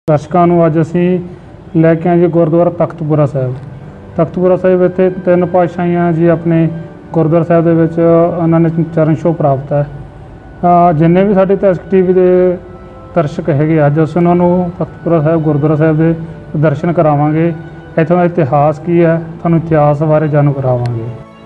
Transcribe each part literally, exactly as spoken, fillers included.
दर्शकों ਨੂੰ ਅੱਜ ਅਸੀਂ ਲੈ ਕੇ ਆਏ ਜੀ ਗੁਰਦੁਆਰਾ ਤਖਤਪੁਰਾ ਸਾਹਿਬ। ਤਖਤਪੁਰਾ ਸਾਹਿਬ ਇੱਥੇ ਤਿੰਨ ਪਾਤਸ਼ਾਹੀਆਂ ਜੀ ਆਪਣੇ ਗੁਰਦੁਆਰਾ ਸਾਹਿਬ ਦੇ ਵਿੱਚ ਉਹਨਾਂ ਨੇ ਚਰਨ ਛੋਹ ਪ੍ਰਾਪਤ ਹੈ। ਜਿੰਨੇ ਵੀ ਸਾਡੇ ਤਸਕ ਟੀਵੀ ਦੇ ਦਰਸ਼ਕ ਹੈਗੇ ਅੱਜ ਅਸੀਂ ਉਹਨਾਂ ਨੂੰ ਤਖਤਪੁਰਾ ਸਾਹਿਬ ਗੁਰਦੁਆਰਾ ਸਾਹਿਬ ਦੇ ਦਰਸ਼ਨ ਕਰਾਵਾਂਗੇ। ਇੱਥੋਂ ਦਾ ਇਤਿਹਾਸ ਕੀ ਹੈ ਤੁਹਾਨੂੰ ਇਤਿਹਾਸ ਬਾਰੇ ਜਾਣੂ ਕਰਾਵਾਂਗੇ।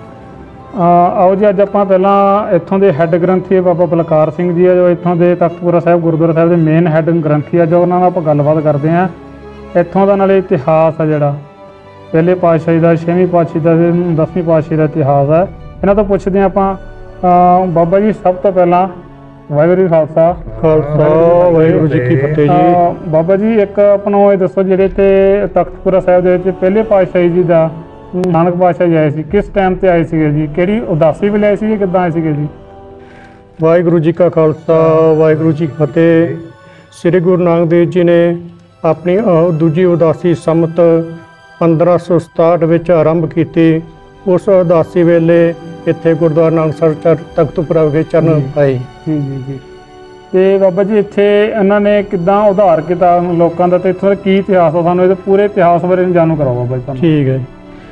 आओ जी अज आप पहला इतों के हैड ग्रंथी बाबा बलकार सिंह जी है जो इतों के तख्तपुरा साहब गुरुद्वारा साहब के मेन हैड ग्रंथी है जो उन्होंने आप गलबात करते हैं इतों का नाले इतिहास है जोड़ा पहले पातशाही का छेवीं पातशाही का दसवीं पातशाही का इतिहास है। इन्हों तो पुछते हैं आप बाबा जी सब तो पहला वाहिगुरू खालसा खालसा वाहिगुरू जी की फतेह जी। बाबा जी एक अपनों ये दसो जिहड़े ते तख्तपुरा साहब के पहले पातशाही जी का नानक पातशाह जी आए सी किस टाइम ते आए सी जी किहड़ी उदासी वे आए सी किद्दां आए सी जी? वाहिगुरू जी का खालसा वाहिगुरू जी की फतेह। श्री गुरु नानक देव जी ने अपनी दूजी उदासी संमत पंद्रह सौ सताहठ विच आरंभ की। उस उदासी वेले इत्थे गुरुद्वारा नानकसर तख्तपुरा विखे चरण पाए। जी जी जी ते बाबा जी इत्थे इन्हां ने किद्दां उधार किता लोकां दा ते इत्थों दा की इतिहास आ सानूं इहदे पूरे इतिहास बारे जानू कराओ बाबा जी। ठीक है।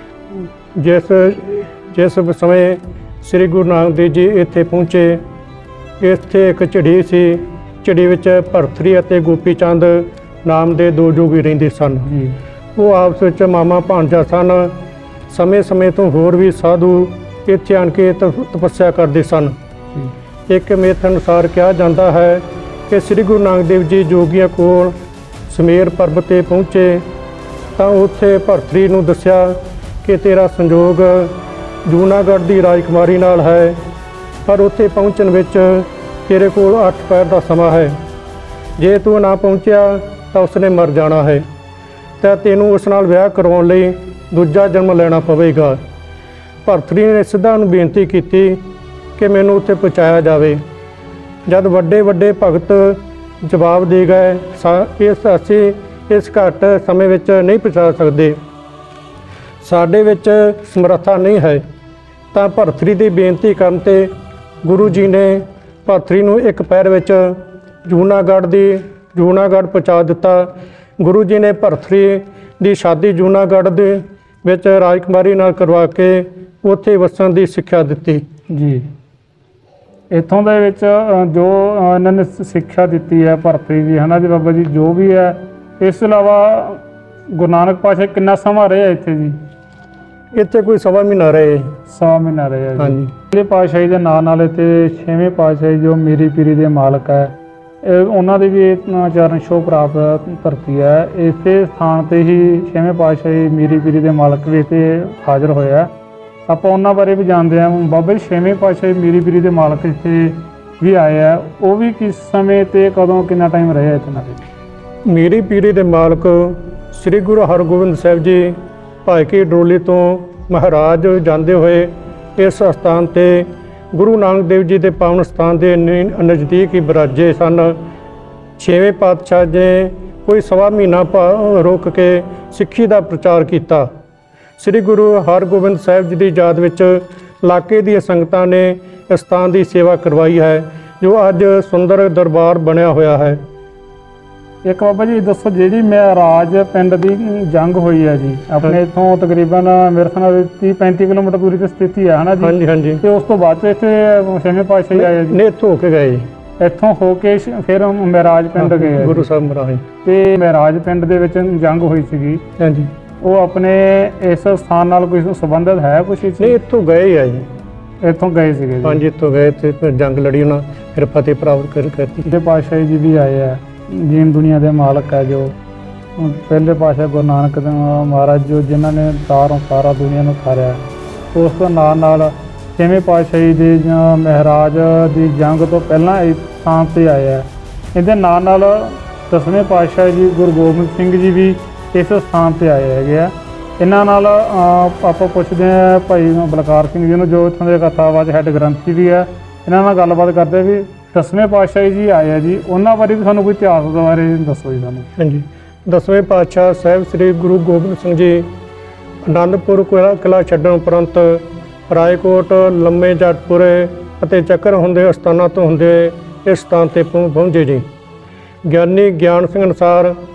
जिस जिस समय श्री गुरु नानक देव जी इत्थे पहुँचे इत्थे एक झड़ी सी झड़ी विच भरथरी अते गोपी चंद नाम दे दो जोगी रहिंदे सन। वो आपस विच मामा भांजा सन। समय समय तो होर भी साधु इत्थे आण के तपस्या करते सन। एक मिथ अनुसार कहा जाता है कि श्री गुरु नानक देव जी जोगियां कोल समेर पर्वत ते पहुँचे तो उत्थे भरथरी नूं दस्सिया कि तेरा संजोग जूनागढ़ की राजकुमारी नाल है पर उत्थे पहुँचण विच तेरे कोल अठ पैर का समा है। जे तू ना पहुँचा तो उसने मर जाना है तो तेनों उस नाल विआह करवाउण लई दूजा जन्म लेना पवेगा। भरथरी ने सिद्धा नूं बेनती की कि मैनूं उत्थे पहुँचाया जाए। जब वड्डे वड्डे भगत जवाब दे गए इस असीं इस घट समय विच नहीं पहुँचा सकते साडे विच समर्था नहीं है। तो भरथरी की बेनती करन ते गुरु जी ने भरथरी नूं एक पैर विच जूनागढ़ दी जूनागढ़ पहुँचा दिता। गुरु जी ने भरथरी की शादी जूनागढ़ दे विच राजकुमारी नाल करवा के उत्थे वसन की सिक्ख्या दिती। जी इत्थों दे विच जो इन्होंने सिक्ख्या दी है भरथरी जी है ना जी बाबा जी जो भी है इस अलावा गुरु नानक पातशाह कितना समा रहे इत्थे जी? इत्थे कोई सवा महीना रहे। सवा महीना रहे हाँ जी। पहले पातशाही के नाम नाल इत्थे छेवें पातशाही जो मीरी पीरी के मालक है उन्हों की भी चरण छोह प्राप्त धरती है। इस स्थान पर ही छेवें पातशाही मीरी पीरी के मालक भी इत्थे हाजिर होया। आप उन्होंने बारे भी जानते हैं बाबा जी छेवें पातशाही मीरी पीरी के मालक इत्थे भी आए हैं वो भी किस समय ते कदों कितना टाइम रहे इत्थे? मीरी पीरी के मालक श्री गुरु हरगोबिंद साहब जी भाई की डरोली तो महाराज जाते हुए इस स्थान ते गुरु नानक देव जी के पावन स्थान के नज़दीक ही बिराजे सन। छेवें पातशाह ने कोई सवा महीना रोक के सिੱਖੀ का प्रचार किया। श्री गुरु हरगोबिंद साहब जी की याद विच इलाके दी संगतां ने स्थान की सेवा करवाई है जो अज सुंदर दरबार बनया होया है। एक बाबा जी दसो जी महराज पिंड की जंग हुई है जी अपने इतों तकरीबन मेरे ख्याल तीह पैंती किलोमीटर दूरी पर स्थित है ना जी? हाँ जी हाँ जी। तो उस तो बाद इतने छेवें पातशाही आए जी? नहीं इत्थों हो के गए इत्थों हो के फिर महराज पिंड गए गुरु साहब महाराज ते महराज पिंड दे विच जंग हुई सी। हाँ जी। वो अपने इस स्थान नाल कोई संबंधित है कुछ? नहीं इत्थों गए ही है जी। इत्थों गए सी? हाँ जी इत्थों गए थे फिर जंग लड़ी उन्होंने फिर फतेह प्राप्त कर करती। पातशाही जी भी आए हैं जीन दुनिया के मालक है जो पहले पातशाह गुरु नानक महाराज जो जिन्होंने तारों सारा दुनिया में खारिया उस नाल नाल छेवें पातशाही के महराज की जंग तो पहला इस स्थान से आए हैं। इहदे नाल नाल दसवें पातशाह जी गुरु गोबिंद सिंह जी भी इस स्थान से आए है। इन्हां नाल आपां पुछदे हैं भाई बलकार सिंह जी जो इत्थों के कथावाच हैड ग्रंथी भी है इन्हां नाल गलबात करते भी दसवें पातशाही जी आए हैं जी उन्होंने बारे भी सानूं कोई इतिहास के बारे दसो जी सानूं। हाँ जी। दसवें पातशाह साहब श्री गुरु गोबिंद सिंह जी आनंदपुर किला किला छड्डण उपरंत रायकोट लम्मे जटपुरे अते चक्कर हुंदे स्थानां तो हुंदे इस स्थान ते पहुंचे जी। ਗਿਆਨੀ ਗਿਆਨ ਸਿੰਘ ਅਨੁਸਾਰ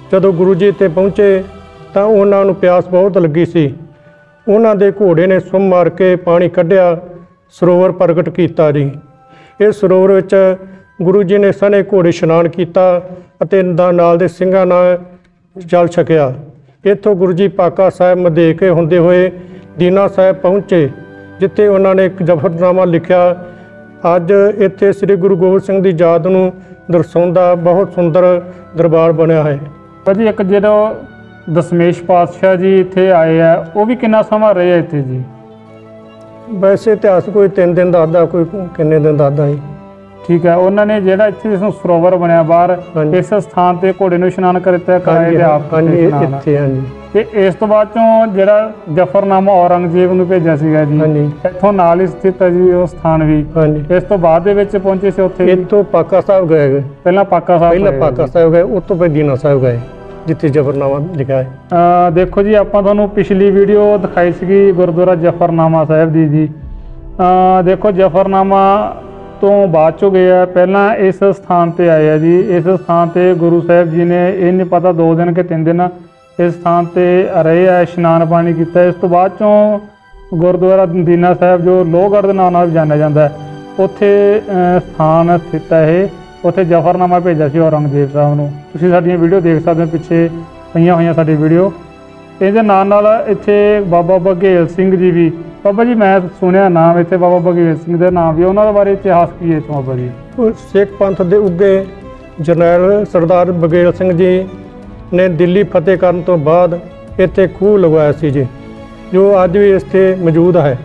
ਜਦੋਂ ਗੁਰੂ ਜੀ ਇੱਥੇ ਪਹੁੰਚੇ ਤਾਂ ਉਹਨਾਂ ਨੂੰ ਪਿਆਸ ਬਹੁਤ ਲੱਗੀ ਸੀ। ਉਹਨਾਂ ਦੇ ਘੋੜੇ ਨੇ ਸੁੰਮ ਮਾਰ ਕੇ ਪਾਣੀ ਕੱਢਿਆ, ਸਰੋਵਰ ਪ੍ਰਗਟ ਕੀਤਾ ਜੀ। ਇਸ ਸਰੋਵਰ ਵਿੱਚ ਗੁਰੂ ਜੀ ਨੇ ਸਣੇ ਘੋੜੇ ਇਸ਼ਨਾਨ ਕੀਤਾ ਅਤੇ ਦਾ ਨਾਲ ਦੇ ਸਿੰਘਾਂ ਨਾਲ ਜਲ ਛਕਿਆ। ਇੱਥੋਂ ਗੁਰੂ ਜੀ ਪਾਕਾ ਸਾਹਿਬ ਮਧੇਕ ਹੁੰਦੇ ਹੋਏ ਦੀਨਾ ਸਾਹਿਬ ਪਹੁੰਚੇ, ਜਿੱਥੇ ਉਹਨਾਂ ਨੇ ਇੱਕ ਜ਼ਫ਼ਰਨਾਮਾ ਲਿਖਿਆ। ਅੱਜ ਇੱਥੇ ਸ੍ਰੀ ਗੁਰੂ ਗੋਬਿੰਦ ਸਿੰਘ ਦੀ ਯਾਦ ਨੂੰ ਦਰਸਾਉਂਦਾ ਬਹੁਤ ਸੁੰਦਰ ਦਰਬਾਰ ਬਣਿਆ ਹੈ। ਭਾਜੀ ਇੱਕ ਜਦੋਂ ਦਸ਼ਮੇਸ਼ ਪਾਤਸ਼ਾਹ ਜੀ ਇੱਥੇ ਆਏ ਆ, ਉਹ ਵੀ ਕਿੰਨਾ ਸਮਾਂ ਰਹੇ ਆ ਇੱਥੇ ਜੀ? ਵੈਸੇ ਇਤਿਹਾਸ ਕੋਈ ਤਿੰਨ ਦਿਨ ਦੱਸਦਾ, ਕੋਈ ਕਿੰਨੇ ਦਿਨ ਦੱਸਦਾ ਜੀ। ਠੀਕ ਹੈ, ਉਹਨਾਂ ਨੇ ਜਿਹੜਾ ਇੱਥੇ ਇਸ ਨੂੰ ਸਰੋਵਰ ਬਣਿਆ ਬਾਹਰ, ਇਸ ਸਥਾਨ ਤੇ ਘੋੜੇ ਨੂੰ ਇਸ਼ਨਾਨ ਕਰਤਾ ਕਰਾਏ ਦੇ ਆਪ ਹਾਂਜੀ ਇੱਥੇ ਹਾਂਜੀ। ਤੇ ਇਸ ਤੋਂ ਬਾਅਦ ਚੋਂ ਜਿਹੜਾ ਜ਼ਫ਼ਰਨਾਮਾ ਔਰੰਗਜ਼ੇਬ ਨੂੰ ਭੇਜਿਆ ਸੀਗਾ ਜੀ, ਇੱਥੋਂ ਨਾਲ ਹੀ ਸਥਿਤ ਹੈ ਜੀ ਉਹ ਸਥਾਨ ਵੀ। ਇਸ ਤੋਂ ਬਾਅਦ ਦੇ ਵਿੱਚ ਪਹੁੰਚੇ ਸੀ ਉੱਥੇ, ਇੱਥੋਂ ਪਾਕਾ ਸਾਹਿਬ ਗਏ, ਪਹਿਲਾਂ ਪਾਕਾ ਸਾਹਿਬ ਪਹਿਲਾਂ ਪਾਕਾ ਸਾਹਿਬ ਗਏ, ਉਸ ਤੋਂ ਬਾਅਦ ਦੀਨਾ ਸਾਹਿਬ ਗਏ, ਜਿੱਥੇ ਜ਼ਫ਼ਰਨਾਮਾ ਲਿਖਿਆ ਹੈ। ਦੇਖੋ ਜੀ, ਆਪਾਂ ਤੁਹਾਨੂੰ ਪਿਛਲੀ ਵੀਡੀਓ ਦਿਖਾਈ ਸੀਗੀ ਗੁਰਦੁਆਰਾ ਜ਼ਫ਼ਰਨਾਮਾ ਸਾਹਿਬ ਦੀ ਜੀ। ਦੇਖੋ ਜ਼ਫ਼ਰਨਾਮਾ ਤੋਂ ਬਾਅਦ ਚੋਂ ਗਏ ਆ, ਪਹਿਲਾਂ ਇਸ ਸਥਾਨ ਤੇ ਆਏ ਆ ਜੀ। ਇਸ ਸਥਾਨ ਤੇ ਗੁਰੂ ਸਾਹਿਬ ਜੀ ਨੇ ਇਹ ਨਹੀਂ ਪਤਾ ਦੋ ਦਿਨ ਕਿ ਤਿੰਨ ਦਿਨ ਇਸ ਸਥਾਨ ਤੇ ਰਹੇ ਆ, ਇਸ਼ਨਾਨ ਪਾਣੀ ਕੀਤਾ। ਇਸ ਤੋਂ ਬਾਅਦ ਚੋਂ ਗੁਰਦੁਆਰਾ ਦੀਨਾ ਸਾਹਿਬ ਜੋ ਲੋਹਗੜ੍ਹ ਦੇ ਨਾਂ ਨਾਲ ਵੀ ਜਾਣਿਆ ਜਾਂਦਾ, ਉੱਥੇ ਸਥਾਨ ਸਥਿਤ ਹੈ ਇਹ। ਉੱਥੇ ਜ਼ਫ਼ਰਨਾਮਾ ਭੇਜਿਆ ਸੀ ਔਰੰਗਜ਼ੇਬ ਸਾਹਿਬ ਨੂੰ। ਤੁਸੀਂ ਸਾਡੀਆਂ ਵੀਡੀਓ ਦੇਖ ਸਕਦੇ ਹੋ, ਪਿੱਛੇ ਪਈਆਂ ਹੋਈਆਂ ਸਾਡੀ ਵੀਡੀਓ। ਇਹਦੇ ਨਾਲ ਨਾਲ ਇੱਥੇ ਬਾਬਾ ਬਘੇਲ ਸਿੰਘ ਜੀ ਵੀ, ਬਾਬਾ ਜੀ ਮੈਂ ਸੁਣਿਆ ਨਾਮ ਇੱਥੇ ਬਾਬਾ ਬਘੇਲ ਸਿੰਘ ਦੇ ਨਾਮ ਵੀ, ਉਹਨਾਂ ਦੇ ਬਾਰੇ ਇਤਿਹਾਸ ਕੀ ਹੈ ਬਾਬਾ ਜੀ? ਸਿੱਖ ਪੰਥ ਦੇ ਉੱਗੇ ਜਰਨੈਲ ਸਰਦਾਰ ਬਘੇਲ ਸਿੰਘ ਜੀ ਨੇ ਦਿੱਲੀ ਫਤਿਹ ਕਰਨ ਤੋਂ ਬਾਅਦ ਇੱਥੇ ਖੂਹ ਲਗਵਾਇਆ ਸੀ ਜੀ, ਜੋ ਅੱਜ ਵੀ ਇੱਥੇ ਮੌਜੂਦ ਹੈ।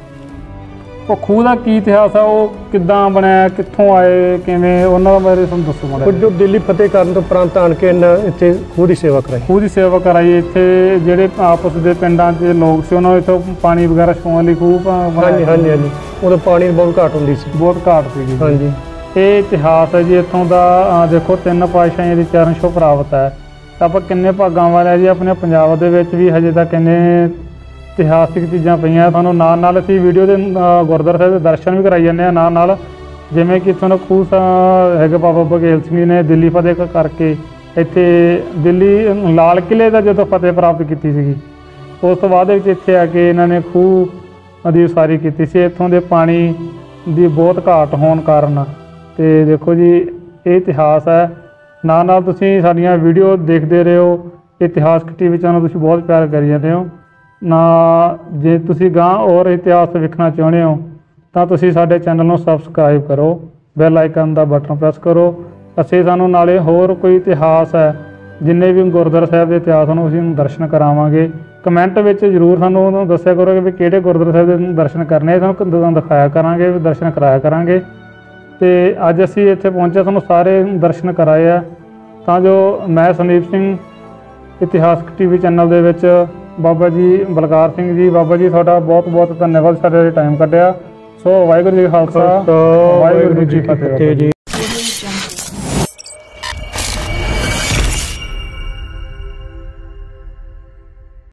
ਉਹ ਖੂਹ ਦਾ ਕੀ ਇਤਿਹਾਸ ਆ? ਉਹ ਕਿੱਦਾਂ ਬਣਿਆ, ਕਿੱਥੋਂ ਆਏ, ਕਿਵੇਂ, ਉਹਨਾਂ ਬਾਰੇ ਤੁਹਾਨੂੰ ਦੱਸੋ ਮਾੜਾ। ਕੁਝ ਜੋ ਦਿੱਲੀ ਫਤਿਹ ਕਰਨ ਤੋਂ ਉਪਰੰਤ ਆਣ ਕੇ ਇਹਨਾਂ ਇੱਥੇ ਖੂਹ ਦੀ ਸੇਵਾ ਕਰਾਈ। ਖੂਹ ਦੀ ਸੇਵਾ ਕਰਾਈ। ਇੱਥੇ ਜਿਹੜੇ ਆਪਸ ਦੇ ਪਿੰਡਾਂ 'ਚ ਲੋਕ ਸੀ, ਉਹਨਾਂ ਨੂੰ ਇੱਥੋਂ ਪਾਣੀ ਵਗੈਰਾ ਛਕਾਉਣ ਲਈ ਖੂਹ। ਹਾਂਜੀ ਹਾਂਜੀ ਹਾਂਜੀ, ਉਦੋਂ ਪਾਣੀ ਬਹੁਤ ਘਾਟ ਹੁੰਦੀ ਸੀ, ਬਹੁਤ ਘਾਟ ਸੀਗੀ। ਹਾਂਜੀ, ਇਹ ਇਤਿਹਾਸ ਹੈ ਜੀ ਇੱਥੋਂ ਦਾ। ਦੇਖੋ ਤਿੰਨ ਪਾਤਸ਼ਾਹੀਆਂ ਦੀ ਚਰਨ ਛੋਹ ਪ੍ਰਾਪਤ ਹੈ। ਆਪਾਂ ਕਿੰਨੇ ਭਾਗਾਂ ਵਾਲੇ ਆ ਜੀ। ਆਪਣੇ ਪੰਜਾਬ ਦੇ ਵਿੱਚ ਵੀ ਹਜੇ ਤੱਕ ਕਿੰਨੇ ਇਤਿਹਾਸਿਕ ਚੀਜ਼ਾਂ ਪਈਆਂ। ਤੁਹਾਨੂੰ ਨਾਲ ਨਾਲ ਅਸੀਂ ਵੀਡੀਓ ਦੇ ਗੁਰਦੁਆਰਾ ਸਾਹਿਬ ਦੇ ਦਰਸ਼ਨ ਵੀ ਕਰਾਈ ਜਾਂਦੇ ਹਾਂ ਨਾਲ ਨਾਲ। ਜਿਵੇਂ ਕਿ ਤੁਹਾਨੂੰ ਖੂਹ ਹੈਗੇ ਬਾਬਾ ਬਘੇਲ ਸਿੰਘ ਜੀ ਨੇ ਦਿੱਲੀ ਫਤਿਹ ਕਰਕੇ ਇੱਥੇ ਦਿੱਲੀ ਲਾਲ ਕਿਲ੍ਹੇ ਦਾ ਜਦੋਂ ਫਤਿਹ ਪ੍ਰਾਪਤ ਕੀਤੀ ਸੀਗੀ, ਉਸ ਤੋਂ ਬਾਅਦ ਵਿੱਚ ਇੱਥੇ ਆ ਕੇ ਇਹਨਾਂ ਨੇ ਖੂਹ ਦੀ ਉਸਾਰੀ ਕੀਤੀ ਸੀ। ਇੱਥੋਂ ਦੇ ਪਾਣੀ ਦੀ ਬਹੁਤ ਘਾਟ ਹੋਣ ਕਾਰਨ। ਅਤੇ ਦੇਖੋ ਜੀ ਇਹ ਇਤਿਹਾਸ ਹੈ। ਨਾਲ ਨਾਲ ਤੁਸੀਂ ਸਾਡੀਆਂ ਵੀਡੀਓ ਦੇਖਦੇ ਰਹੋ। ਇਤਿਹਾਸਕ ਟੀ ਵੀ ਚੈਨਲ ਤੁਸੀਂ ਬਹੁਤ ਪਿਆਰ ਕਰੀ ਜਾਂਦੇ ਹੋ ਨਾ। ਜੇ ਤੁਸੀਂ ਗਾਂ ਹੋਰ ਇਤਿਹਾਸ ਵੇਖਣਾ ਚਾਹੁੰਦੇ ਹੋ ਤਾਂ ਤੁਸੀਂ ਸਾਡੇ ਚੈਨਲ ਨੂੰ ਸਬਸਕ੍ਰਾਈਬ ਕਰੋ, ਬੈਲ ਆਈਕਨ ਦਾ ਬਟਨ ਪ੍ਰੈਸ ਕਰੋ। ਅਸੀਂ ਸਾਨੂੰ ਨਾਲੇ ਹੋਰ ਕੋਈ ਇਤਿਹਾਸ ਹੈ, ਜਿੰਨੇ ਵੀ ਗੁਰਦੁਆਰਾ ਸਾਹਿਬ ਦੇ ਇਤਿਹਾਸ ਨੂੰ ਅਸੀਂ ਦਰਸ਼ਨ ਕਰਾਵਾਂਗੇ। ਕਮੈਂਟ ਵਿੱਚ ਜ਼ਰੂਰ ਸਾਨੂੰ ਦੱਸਿਆ ਕਰੋ ਕਿ ਵੀ ਕਿਹੜੇ ਗੁਰਦੁਆਰਾ ਸਾਹਿਬ ਦੇ ਦਰਸ਼ਨ ਕਰਨੇ, ਸਾਨੂੰ ਦਿਖਾਇਆ ਕਰਾਂਗੇ, ਦਰਸ਼ਨ ਕਰਾਇਆ ਕਰਾਂਗੇ। ਅਤੇ ਅੱਜ ਅਸੀਂ ਇੱਥੇ ਪਹੁੰਚੇ, ਤੁਹਾਨੂੰ ਸਾਰੇ ਦਰਸ਼ਨ ਕਰਾਏ ਆ, ਤਾਂ ਜੋ ਮੈਂ ਸੰਦੀਪ ਸਿੰਘ ਇਤਿਹਾਸਕ ਟੀ ਵੀ ਚੈਨਲ ਦੇ ਵਿੱਚ ਬਾਬਾ ਜੀ ਬਲਕਾਰ ਸਿੰਘ ਜੀ, ਬਾਬਾ ਜੀ ਤੁਹਾਡਾ ਬਹੁਤ ਬਹੁਤ ਧੰਨਵਾਦ, ਸਾਡੇ ਟਾਈਮ ਕੱਢਿਆ। ਸੋ ਵਾਹਿਗੁਰੂ ਜੀ ਕਾ ਖਾਲਸਾ, ਵਾਹਿਗੁਰੂ ਜੀ ਕੀ ਫਤਿਹ ਜੀ।